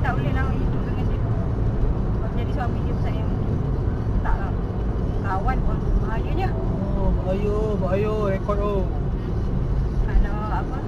tak boleh lah hidup dengan dia. Kalau jadi suami dia sayang, tak lah. Kawan pun bahayanya. Oh, bahaya rekod tu. Kalau apa